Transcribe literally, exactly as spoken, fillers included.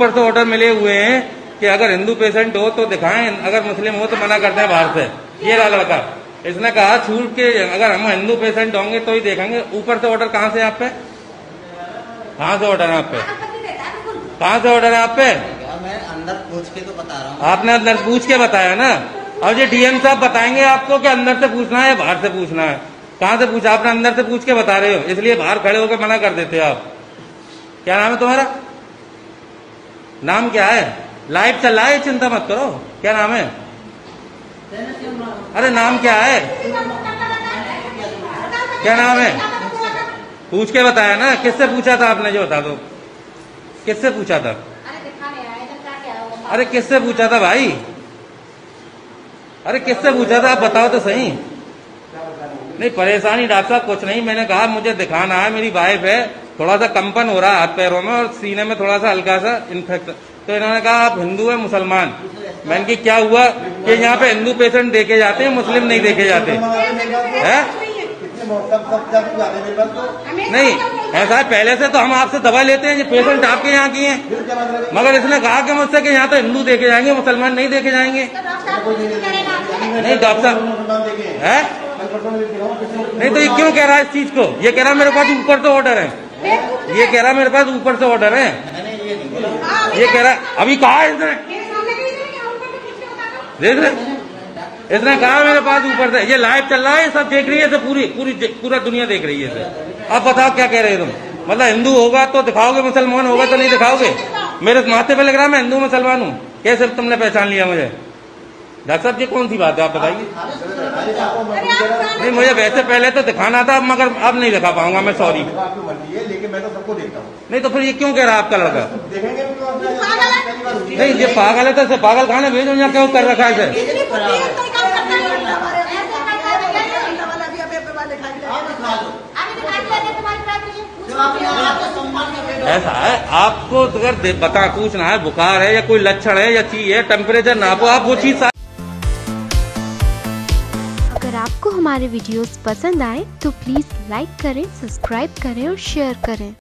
ऊपर से ऑर्डर मिले हुए हैं कि अगर हिंदू पेशेंट हो तो दिखाएं, अगर मुस्लिम हो तो मना करते हैं बाहर से। ये रहा लड़का, इसने कहा छूट के अगर हम हिंदू पेशेंट होंगे तो ही देखेंगे। ऊपर से ऑर्डर कहाँ से आप पे, कहाँ से ऑर्डर है आप पे, कहाँ से ऑर्डर है आप पे? मैं अंदर पूछ के तो बता रहा हूँ। आपने अंदर पूछ के बताया ना। अब ये डीएम साहब बताएंगे आपको कि अंदर से पूछना है या बाहर से पूछना है। कहाँ से पूछा? आपने अंदर से पूछ के बता रहे हो, इसलिए बाहर खड़े होकर मना कर देते हो आप। क्या नाम है तुम्हारा? नाम क्या है? लाइव चल रहा है, चिंता मत करो। क्या नाम है? अरे नाम क्या है? क्या नाम है? पूछ के बताया ना। किससे पूछा था आपने? जो बता दो, किससे पूछा था? अरे किससे पूछा था भाई? अरे किससे पूछा था? आप बताओ तो सही। नहीं परेशानी डॉक्टर साहब कुछ नहीं, मैंने कहा मुझे दिखाना है, मेरी वाइफ है, थोड़ा सा कंपन हो रहा है हाथ पैरों में और सीने में थोड़ा सा हल्का सा इन्फेक्शन। तो इन्होंने कहा आप हिंदू है मुसलमान? मैंने कि क्या हुआ कि यहाँ पे हिंदू पेशेंट देखे जाते हैं, मुस्लिम नहीं देखे जाते हैं? नहीं ऐसा है, पहले से तो हम आपसे दवा लेते हैं, ये पेशेंट आपके यहाँ की हैं, मगर इसने कहा कि मुझसे कि यहाँ तो हिंदू देखे जाएंगे, मुसलमान नहीं देखे जाएंगे। नहीं डॉक्टर साहब है, नहीं तो ये क्यों कह रहा है इस चीज को? ये कह रहा मेरे पास ऊपर से ऑर्डर है, ये कह रहा मेरे पास ऊपर से ऑर्डर है, ये कह रहा अभी कहा है इसने, देख रहे इसने कहा मेरे पास ऊपर से। ये लाइव चल रहा है, सब देख रही है, तो पूरी पूरी पूरा दुनिया देख रही है इसे। अब बताओ क्या कह रहे हो तुम? मतलब हिंदू होगा तो दिखाओगे, मुसलमान होगा तो नहीं दिखाओगे? मेरे माथे पे लग रहा है मैं हिंदू मुसलमान हूँ, कैसे तुमने पहचान लिया मुझे? डॉक्टर साहब ये कौन सी बात है, आप बताइए। नहीं मुझे वैसे पहले तो दिखाना था, मगर अब नहीं दिखा पाऊंगा मैं, सॉरी। लेकिन मैं तो सबको देखता हूँ। नहीं तो फिर ये क्यों कह रहा है आपका लड़का? नहीं ये पागल है तो इसे पागल खाने भेजो, यहाँ क्यों कर रखा है इसे? ऐसा है, आपको अगर बता पूछना है बुखार है या कोई लक्षण है या चीज है, टेम्परेचर नापो आप, वो चीज। अगर आपको हमारे वीडियोस पसंद आए तो प्लीज लाइक करें, सब्सक्राइब करें और शेयर करें।